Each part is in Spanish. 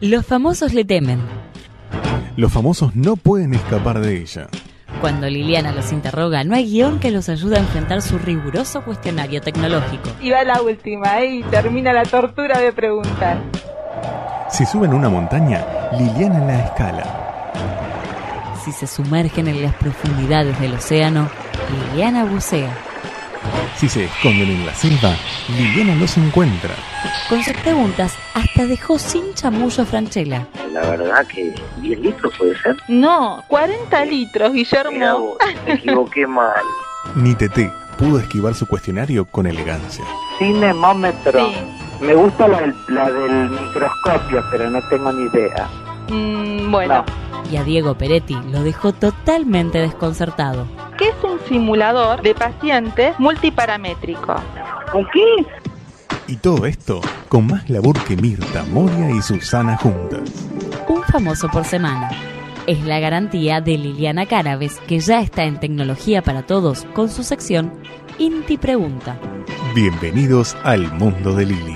Los famosos le temen. Los famosos no pueden escapar de ella. Cuando Liliana los interroga, no hay guión que los ayude a enfrentar su riguroso cuestionario tecnológico. Y va la última, y termina la tortura de preguntar. Si suben una montaña, Liliana la escala. Si se sumergen en las profundidades del océano, Liliana bucea. Si se esconden en la selva, Liliana los encuentra. Con sus preguntas, hasta dejó sin chamullo a Franchella. La verdad que 10 litros puede ser. No, 40 litros, Mirá Guillermo. vos, me equivoqué mal. Ni Teté pudo esquivar su cuestionario con elegancia. Cinemómetro. Sí. Me gusta la del microscopio, pero no tengo ni idea. Bueno, Y a Diego Peretti lo dejó totalmente desconcertado. ¿qué es un simulador de paciente multiparamétrico? ¿Con qué? Y todo esto con más labor que Mirta, Moria y Susana juntas. Un famoso por semana. Es la garantía de Liliana Cárabes, que ya está en Tecnología para Todos con su sección Inti Pregunta. Bienvenidos al mundo de Lili.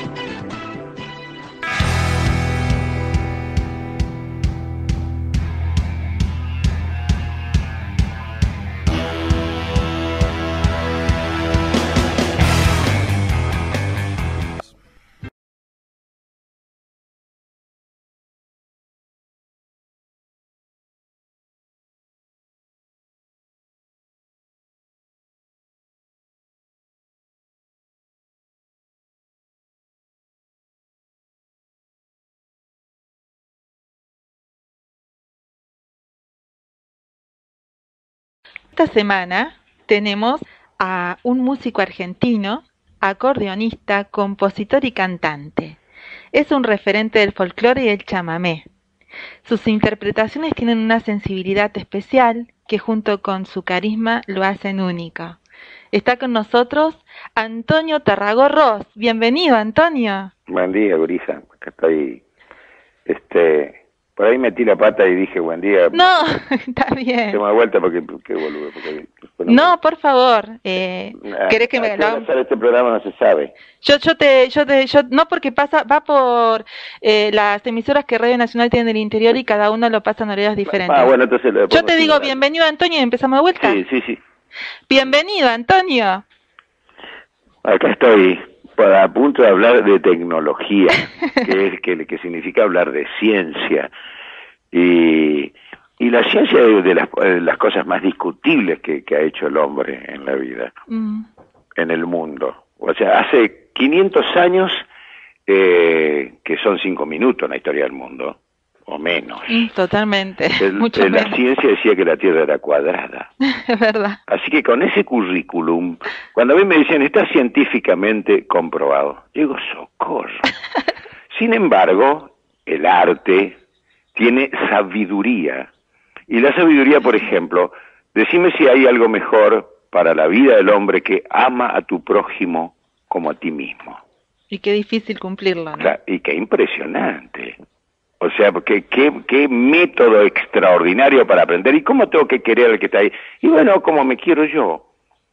Esta semana tenemos a un músico argentino, acordeonista, compositor y cantante. Es un referente del folclore y el chamamé. Sus interpretaciones tienen una sensibilidad especial que junto con su carisma lo hacen único. Está con nosotros Antonio Tarragó-Ros. Bienvenido, Antonio. Buen día, gurisa. Acá estoy, por ahí metí la pata y dije buen día. No, está bien. Tengo de vuelta porque boludo. No, por favor. ¿Querés que me lo haga? hacer este programa no se sabe. Yo no, porque va por las emisoras que Radio Nacional tiene en el interior y cada uno lo pasa en horarios diferentes. Bueno, entonces Yo te digo bienvenido, Antonio, y empezamos de vuelta. Sí. Bienvenido, Antonio. Acá estoy a punto de hablar de tecnología, que significa hablar de ciencia. Y la ciencia es de las cosas más discutibles que ha hecho el hombre en la vida, en el mundo. O sea, hace 500 años, que son 5 minutos en la historia del mundo, o menos. Totalmente. La ciencia decía que la Tierra era cuadrada. Es verdad. Así que con ese currículum, cuando a mí me decían, está científicamente comprobado, digo, socorro. Sin embargo, el arte tiene sabiduría. Y la sabiduría, por ejemplo, decime si hay algo mejor para la vida del hombre que ama a tu prójimo como a ti mismo. Y qué difícil cumplirlo, ¿no? O sea, y qué impresionante. O sea, porque qué método extraordinario para aprender. ¿Y cómo tengo que querer al que está ahí? Y bueno, como me quiero yo.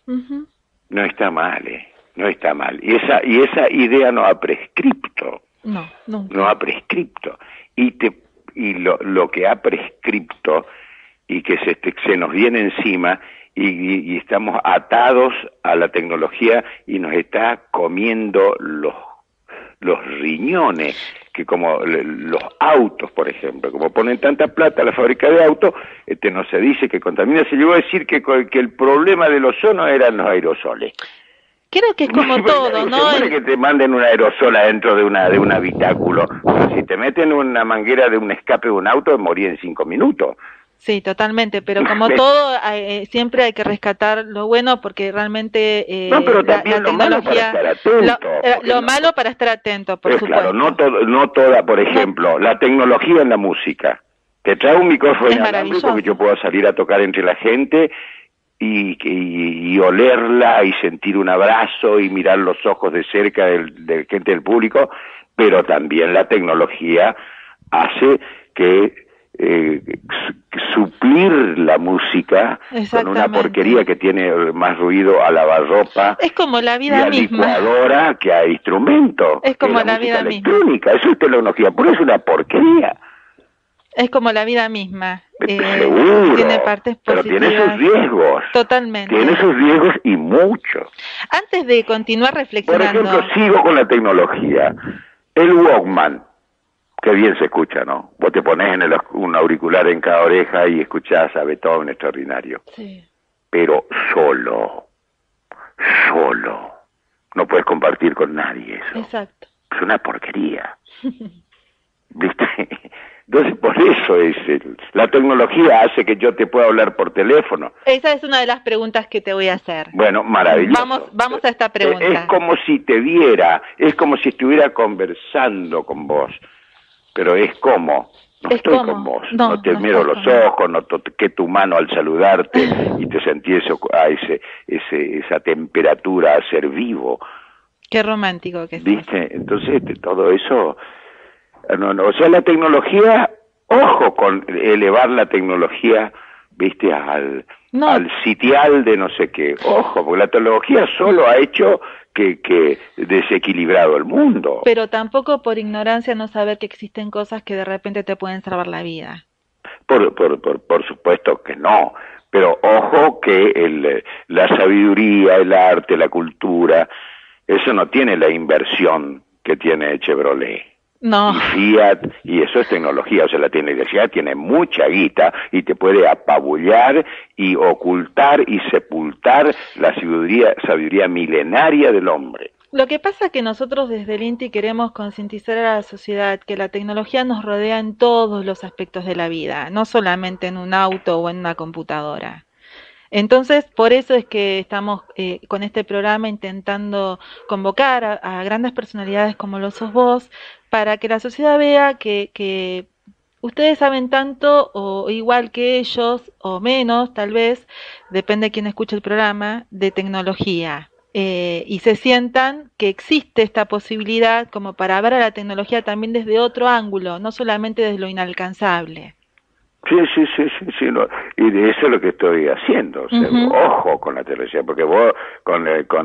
No está mal, no está mal. Y esa idea no ha prescripto. No, nunca. No ha prescripto. Y lo que ha prescripto y que se nos viene encima y estamos atados a la tecnología y nos está comiendo los riñones, que como los autos, por ejemplo, como ponen tanta plata a la fábrica de autos, no se dice que contamina. Se llegó a decir que el problema del ozono eran los aerosoles. Creo que es como todo, ¿no? Se que te manden un aerosol adentro de un habitáculo. Pero si te meten una manguera de un escape de un auto, morí en 5 minutos. Sí, totalmente, pero como todo, siempre hay que rescatar lo bueno porque realmente pero también la tecnología, lo malo para estar atento, por supuesto. Claro, no toda, por ejemplo, la tecnología en la música. Te trae un micrófono inalámbrico porque yo puedo salir a tocar entre la gente y olerla y sentir un abrazo y mirar los ojos de cerca de gente del público, pero también la tecnología hace que suplir la música con una porquería que tiene más ruido a lavarropa. Es como la y vida a misma. licuadora que a instrumento. Es como la música vida misma. electrónica. Eso es tecnología, pero es una porquería. Es como la vida misma. Seguro, Tiene partes pero positivas. tiene sus riesgos. Totalmente. Tiene sus riesgos y muchos. Antes de continuar Por reflexionando... ejemplo, sigo con la tecnología. El Walkman, que bien se escucha, ¿no? Vos te pones en un auricular en cada oreja y escuchás a Beethoven extraordinario. Sí. Pero solo. No puedes compartir con nadie eso. Exacto. Es una porquería. ¿Viste? Entonces, por eso la tecnología hace que yo te pueda hablar por teléfono. Esa es una de las preguntas que te voy a hacer. Bueno, maravilloso. Vamos a esta pregunta. Es como si te viera, es como si estuviera conversando con vos, pero es como, no estoy con vos, no te miro los ojos, no toqué tu mano al saludarte y te sentí esa temperatura a ser vivo. Qué romántico que es. ¿Viste? Entonces, todo eso... o sea, la tecnología, ojo con elevar la tecnología, viste, al sitial de no sé qué, ojo, porque la tecnología solo ha hecho que desequilibrado el mundo. Pero tampoco por ignorancia no saber que existen cosas que de repente te pueden salvar la vida. Por supuesto que no, pero ojo que la sabiduría, el arte, la cultura, eso no tiene la inversión que tiene Chevrolet. No. Y Fiat, y eso es tecnología, o sea, la tecnología tiene mucha guita y te puede apabullar y ocultar y sepultar la sabiduría milenaria del hombre. Lo que pasa es que nosotros desde el INTI queremos concientizar a la sociedad que la tecnología nos rodea en todos los aspectos de la vida, no solamente en un auto o en una computadora. Entonces, por eso es que estamos con este programa intentando convocar a grandes personalidades como lo sos vos, para que la sociedad vea que ustedes saben tanto o igual que ellos, o menos tal vez, depende de quién escuche el programa, de tecnología. Y se sientan que existe esta posibilidad como para ver a la tecnología también desde otro ángulo, no solamente desde lo inalcanzable. Sí, no. Y de eso es lo que estoy haciendo, o sea, ojo con la tecnología, porque vos con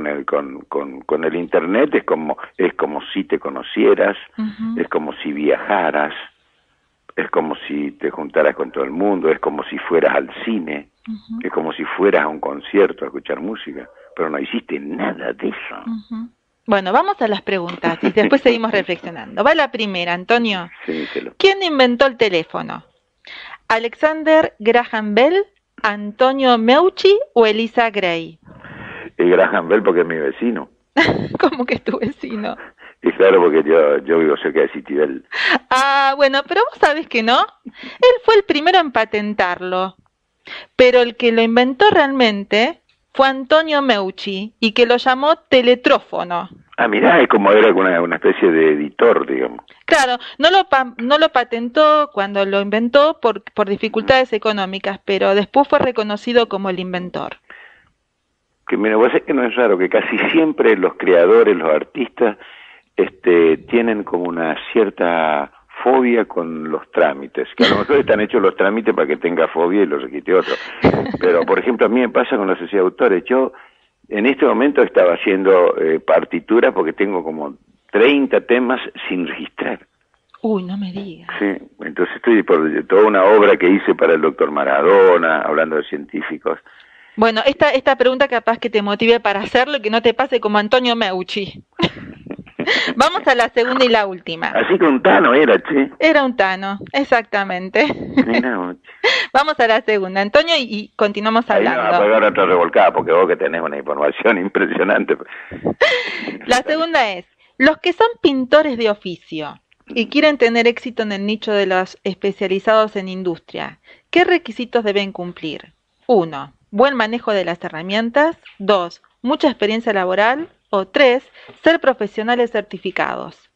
el internet es como si te conocieras, es como si viajaras, es como si te juntaras con todo el mundo, es como si fueras al cine, es como si fueras a un concierto a escuchar música, pero no hiciste nada de eso. Bueno, vamos a las preguntas y después seguimos reflexionando. Va la primera, Antonio. Sí, ¿Quién inventó el teléfono? ¿Alexander Graham Bell, Antonio Meucci o Elisa Gray? Graham Bell porque es mi vecino. ¿Cómo que es tu vecino? Y claro, porque yo vivo cerca de Citibel. Ah, bueno, pero vos sabés que no. Él fue el primero en patentarlo. Pero el que lo inventó realmente fue Antonio Meucci y que lo llamó teletrófono. Ah, mirá, es como era una especie de editor, digamos. Claro, no lo patentó cuando lo inventó por dificultades económicas, pero después fue reconocido como el inventor. Que mira, vos sabés que no es raro, que casi siempre los creadores, los artistas, tienen como una cierta fobia con los trámites, que a lo mejor están hechos los trámites para que tenga fobia y los requite otro. Pero, por ejemplo, a mí me pasa con la sociedad de autores. Yo, en este momento, estaba haciendo partituras porque tengo como 30 temas sin registrar. Uy, no me digas. Sí, entonces estoy por toda una obra que hice para el doctor Maradona, hablando de científicos. Bueno, esta pregunta capaz que te motive para hacerlo y que no te pase como Antonio Meucci. Vamos a la segunda y la última. Así que un tano era, che. Era un tano, exactamente. Mira, vamos a la segunda, Antonio, y continuamos hablando. Ahí no va a pegar otra revolcada, porque vos que tenés una información impresionante. La segunda es, los que son pintores de oficio y quieren tener éxito en el nicho de los especializados en industria, ¿qué requisitos deben cumplir? 1. Buen manejo de las herramientas. 2. Mucha experiencia laboral. O 3. Ser profesionales certificados.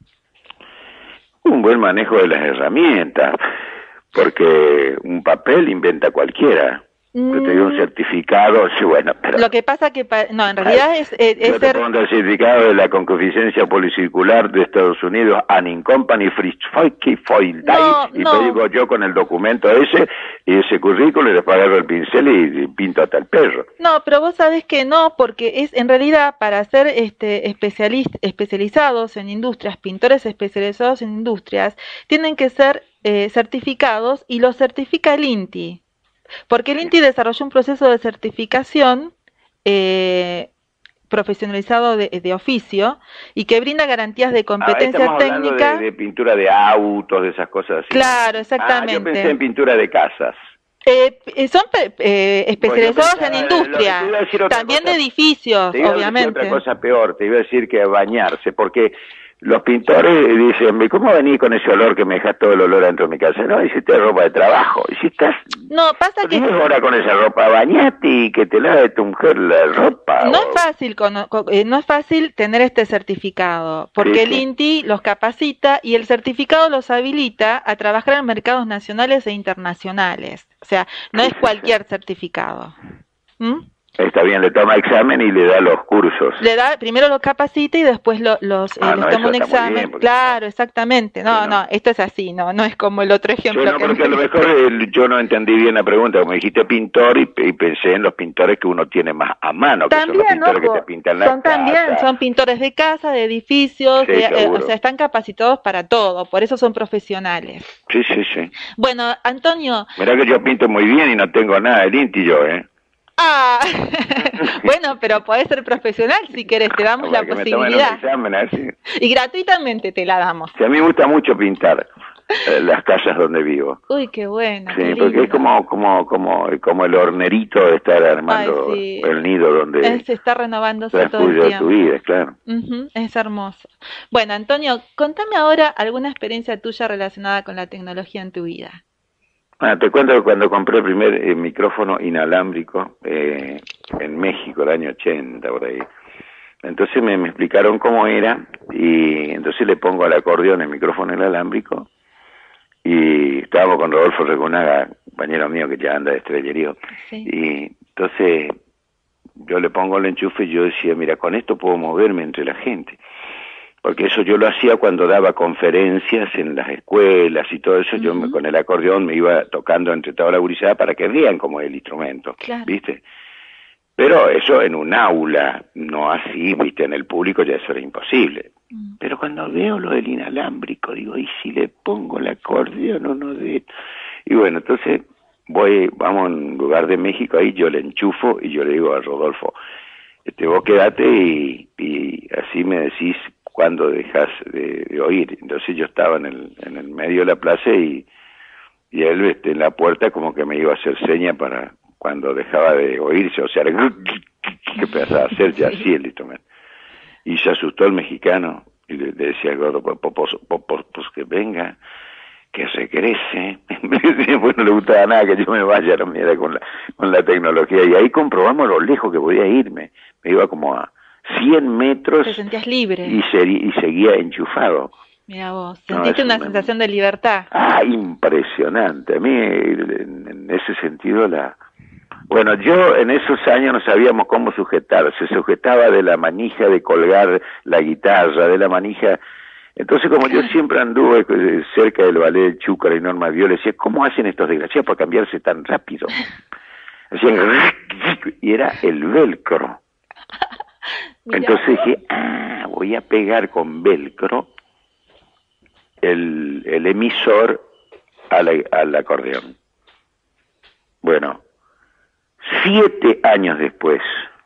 Un buen manejo de las herramientas, porque un papel inventa cualquiera. Que te dio un certificado, sí, bueno, pero... Lo que pasa que, no, en realidad es yo te pongo el certificado de la concupiscencia policircular de Estados Unidos, Anning Company, Fritz Feuke, Foildai, y te digo yo con el documento ese, y ese currículo, y después agarro el pincel y pinto hasta el perro. No, pero vos sabés que no, porque es en realidad para ser especializados en industrias, pintores especializados en industrias, tienen que ser certificados y los certifica el INTI. Porque el INTI desarrolló un proceso de certificación profesionalizado de oficio y que brinda garantías de competencia técnica. De pintura de autos, de esas cosas así. Claro, exactamente. Yo pensé en pintura de casas. Son especializados en industria, también de edificios, te iba obviamente. A decir otra cosa peor, te iba a decir que bañarse, porque los pintores dicen, ¿cómo venís con ese olor que me dejas todo el olor dentro de mi casa? No, hiciste ropa de trabajo, y si estás... No, pasa que... 10 horas con esa ropa, bañate y que te lave tu mujer la ropa. No es fácil no es fácil tener este certificado, porque el INTI los capacita y el certificado los habilita a trabajar en mercados nacionales e internacionales. O sea, no es cualquier certificado. Está bien, le toma examen y le da los cursos. Primero lo capacita y después les toma un examen. Bien, claro, exactamente. No, esto es así, no es como el otro ejemplo. Sí, porque a lo mejor yo no entendí bien la pregunta, como dijiste pintor y pensé en los pintores que uno tiene más a mano, también, que son los pintores que te pintan la casa. Son pintores de casa, de edificios, o sea, están capacitados para todo, por eso son profesionales. Sí. Bueno, Antonio... Mirá que yo pinto muy bien y no tengo nada del INTI yo, Bueno, pero podés ser profesional si querés, te damos la posibilidad. Examen, así. Y gratuitamente te la damos. Sí, a mí me gusta mucho pintar las casas donde vivo. Uy, qué bueno. Sí, porque es como el hornerito de estar armando el nido donde se está renovándose todo el tiempo. Tu vida, claro. Es hermoso. Bueno, Antonio, contame ahora alguna experiencia tuya relacionada con la tecnología en tu vida. Te cuento que cuando compré el primer micrófono inalámbrico en México, el año 80, por ahí, entonces me explicaron cómo era, y entonces le pongo al acordeón el micrófono inalámbrico, y estábamos con Rodolfo Regonaga, compañero mío que ya anda de estrellerío, y entonces yo le pongo el enchufe y yo decía, mira, con esto puedo moverme entre la gente. Porque eso yo lo hacía cuando daba conferencias en las escuelas y todo eso, yo con el acordeón me iba tocando entre toda la gurizada para que vean cómo es el instrumento, ¿viste? Pero eso en un aula, no así, ¿viste? En el público ya eso era imposible. Pero cuando veo lo del inalámbrico, digo, ¿y si le pongo el acordeón o no de...? Y bueno, entonces vamos a un lugar de México, ahí yo le enchufo y yo le digo a Rodolfo, vos quedate y así me decís cuando dejas de oír. Entonces yo estaba en el medio de la plaza y él en la puerta como que me iba a hacer seña para cuando dejaba de oírse, o sea, que empezaba a hacer ya así el instrumento. Y se asustó el mexicano y le decía al gordo, pues que venga, que regrese. Después no le gustaba nada que yo me vaya, no me era con la tecnología, y ahí comprobamos lo lejos que podía irme. Me iba como a 100 metros. Te sentías libre. Y seguía enchufado. Mira vos, sentiste una sensación de libertad. Impresionante. A mí, en ese sentido, bueno, yo en esos años no sabíamos cómo sujetar. Se sujetaba de la manija de colgar la guitarra, de la manija. Entonces, como yo siempre anduve cerca del ballet del Chúcar y Norma Viola, decía, ¿cómo hacen estos desgraciados para cambiarse tan rápido? Hacían y era el velcro. Entonces dije, voy a pegar con velcro el emisor al acordeón. Bueno, 7 años después,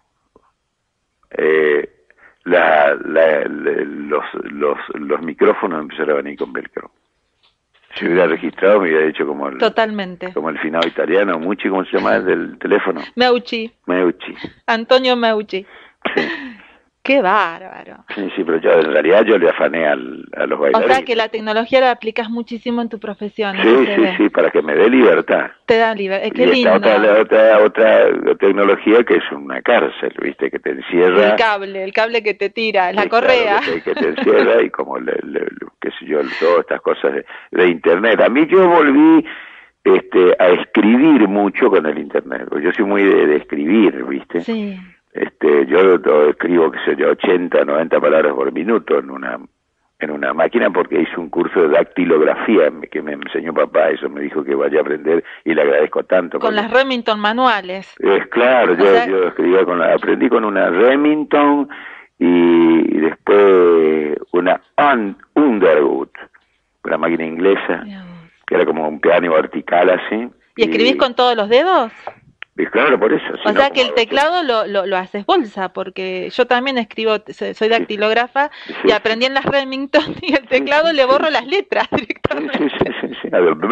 los micrófonos empezaron a venir con velcro. Si hubiera registrado me hubiera hecho como el finado italiano, Mucci, ¿cómo se llama el del teléfono? Meucci. Antonio Meucci. Sí. ¡Qué bárbaro! Sí, pero en realidad yo le afané a los bailarines. O sea que la tecnología la aplicas muchísimo en tu profesión. Sí, para que me dé libertad. Te da libertad, qué y lindo. Otra tecnología que es una cárcel, ¿viste? Que te encierra. El cable que te tira, la correa. Claro, que te encierra y como, qué sé yo, todas estas cosas de internet. A mí yo volví a escribir mucho con el internet. Yo soy muy de escribir, ¿viste? Sí. Yo escribo, qué sé yo, 80, 90 palabras por minuto en una máquina, porque hice un curso de dactilografía que me enseñó papá. Eso me dijo que vaya a aprender y le agradezco tanto. Con las Remington manuales. Claro, yo escribía aprendí con una Remington y después una Underwood, una máquina inglesa, que era como un piano vertical así. ¿Y escribís con todos los dedos? Y claro, por eso. O sea que el teclado lo haces bolsa, porque yo también escribo, soy dactilógrafa, y aprendí en las Remington, y el teclado le borro las letras directamente. Sí.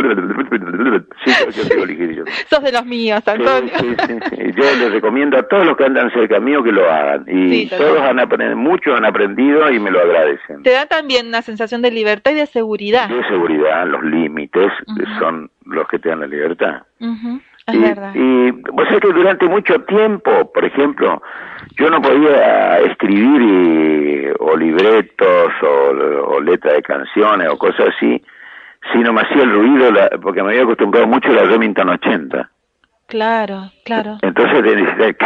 Yo digo ligerio. Sos de los míos, Antonio. Sí. Yo les recomiendo a todos los que andan cerca mío que lo hagan. Y todos muchos han aprendido y me lo agradecen. Te da también una sensación de libertad y de seguridad. De seguridad, los límites son los que te dan la libertad. Es verdad. Y vos sabés que durante mucho tiempo, por ejemplo, yo no podía escribir o libretos o letras de canciones o cosas así, sino me hacía el ruido, porque me había acostumbrado mucho a la Remington 80. Claro. Entonces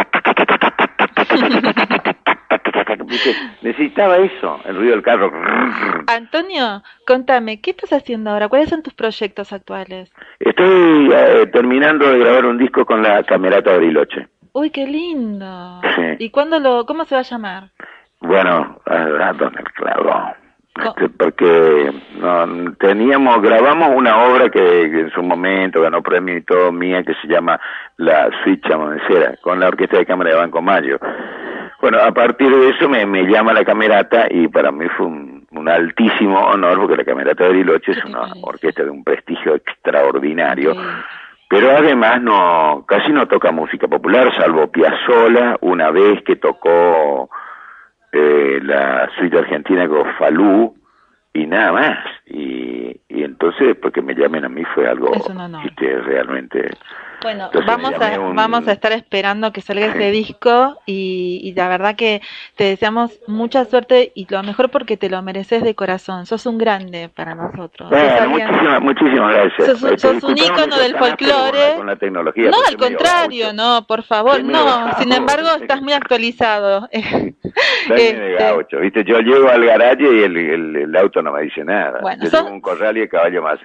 necesitaba eso, el ruido del carro. Antonio, contame, ¿qué estás haciendo ahora? ¿Cuáles son tus proyectos actuales? Estoy terminando de grabar un disco con la Camerata Bariloche. Uy, qué lindo. Sí. ¿Y cómo se va a llamar? Bueno, ¿dónde el clavo? Porque grabamos una obra que en su momento ganó premio y todo, mía, que se llama La Suite Chamamecera, con la Orquesta de Cámara de Banco Mayo. Bueno, a partir de eso me llama la Camerata, y para mí fue un altísimo honor, porque la Camerata de Bariloche es una orquesta de un prestigio extraordinario, pero además casi no toca música popular, salvo Piazzolla, una vez que tocó la suite argentina con Falú, y nada más. Y entonces, porque me llamen a mí fue algo que realmente... Bueno, vamos a estar esperando que salga ese disco, y la verdad que te deseamos mucha suerte y lo mejor, porque te lo mereces de corazón. Sos un grande para nosotros. Bueno, muchísimas gracias. Sos un ícono del folclore. Con la tecnología, no, al contrario, no, por favor, no. Sin embargo, estás muy actualizado. Gaucho, ¿viste? Yo llego al garaje y el auto no me dice nada. Bueno, yo llevo un corral y el caballo más.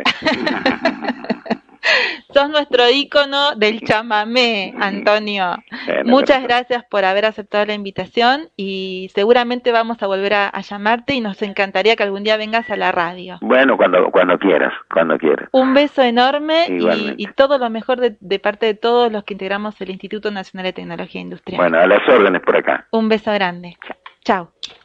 Sos nuestro ícono del chamamé, Antonio. Muchas gracias por haber aceptado la invitación, y seguramente vamos a volver a llamarte, y nos encantaría que algún día vengas a la radio. Bueno, cuando quieras. Un beso enorme y todo lo mejor de parte de todos los que integramos el Instituto Nacional de Tecnología Industrial. Bueno, a las órdenes por acá. Un beso grande. Chao.